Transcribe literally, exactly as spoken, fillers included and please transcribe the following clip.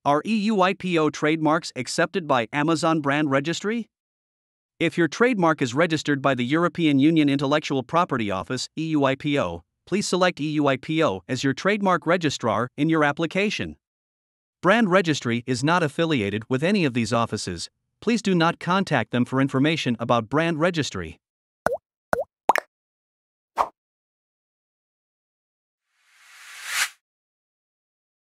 Are E U I P O trademarks accepted by Amazon Brand Registry? If your trademark is registered by the European Union Intellectual Property Office, E U I P O, please select E U I P O as your trademark registrar in your application. Brand Registry is not affiliated with any of these offices. Please do not contact them for information about Brand Registry.